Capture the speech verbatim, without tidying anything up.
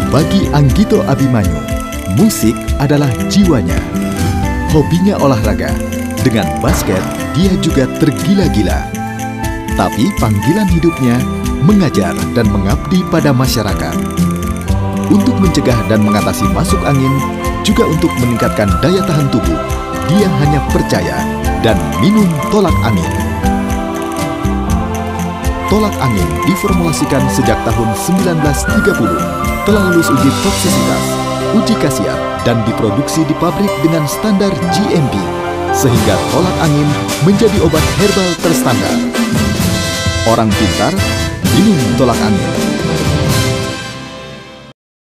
Bagi Anggito Abimanyu, musik adalah jiwanya. Hobinya olahraga, dengan basket dia juga tergila-gila. Tapi panggilan hidupnya mengajar dan mengabdi pada masyarakat. Untuk mencegah dan mengatasi masuk angin, juga untuk meningkatkan daya tahan tubuh, dia hanya percaya dan minum tolak angin. Tolak angin diformulasikan sejak tahun sembilan belas tiga puluh, telah lulus uji toksisitas, uji khasiat, dan diproduksi di pabrik dengan standar G M P, sehingga tolak angin menjadi obat herbal terstandar. Orang pintar, minum tolak angin.